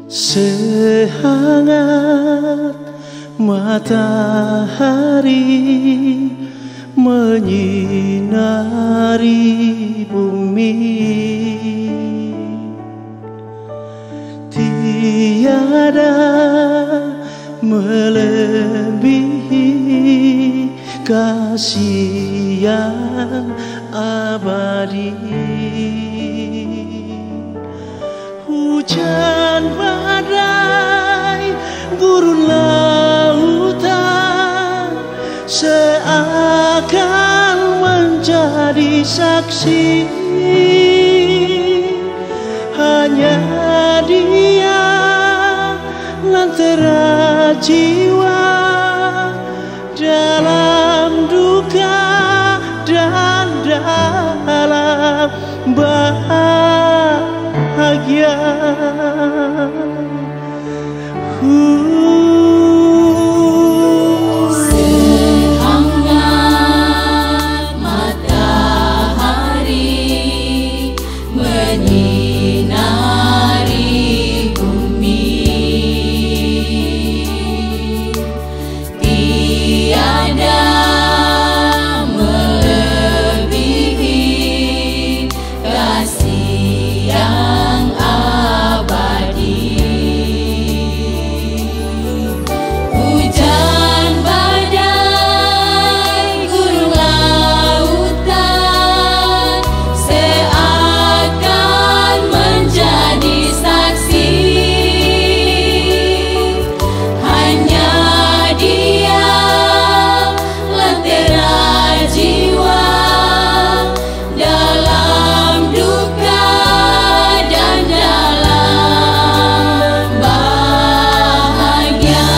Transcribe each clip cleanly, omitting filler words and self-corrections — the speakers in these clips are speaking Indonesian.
Sehangat matahari menyinari bumi, tiada melebihi kasih yang abadi. Hujan badai, gurun lautan seakan menjadi saksi. Hanya Dia lentera jiwa dalam duka dan dalam bahagia. Sehangat matahari menyinari bumi, tiada melebihi kasih yang abadi. Hujan badai, gurun lautan seakan menjadi saksi. Hanya Dia lentera jiwa dalam duka dan dalam bahagia.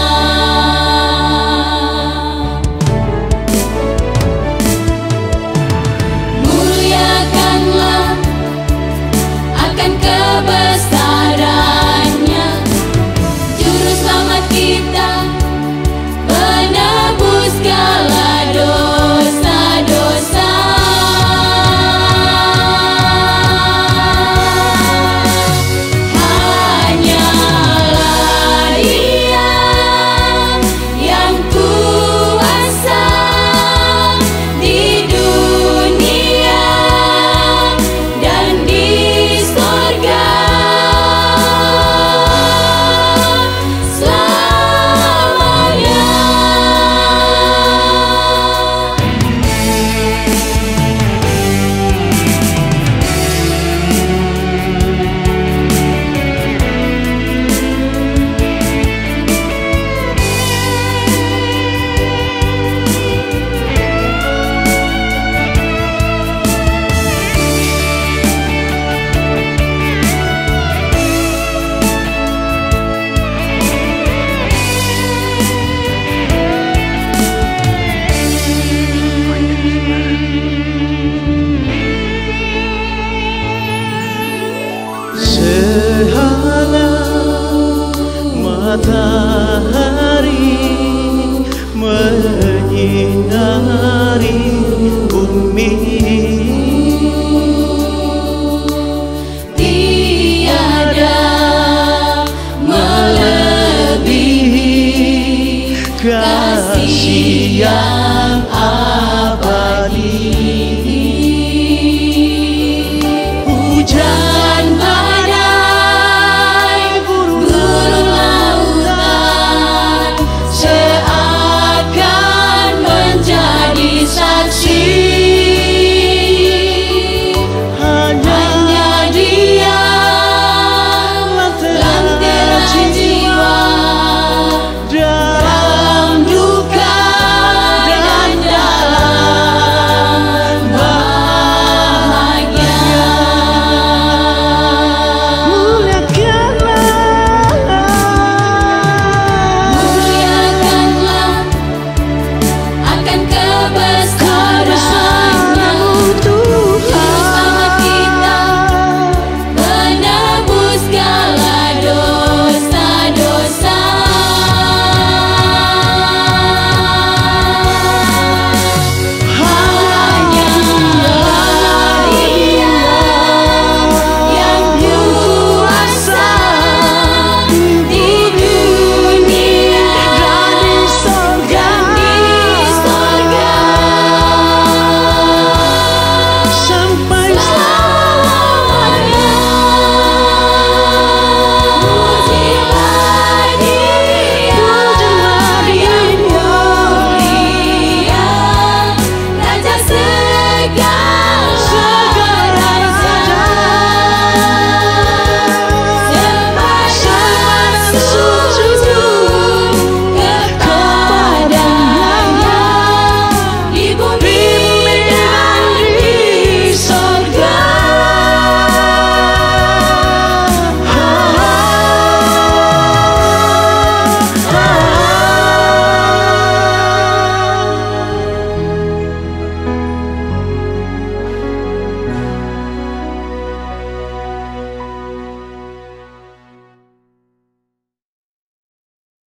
Muliakanlah akan kebesaran-Nya, Juru Selamat kita, penebus segala dosa-dosa. Hanyalah Dia yang kuasa di dunia dan di sorga selamanya. Sehangat matahari menyinari bumi,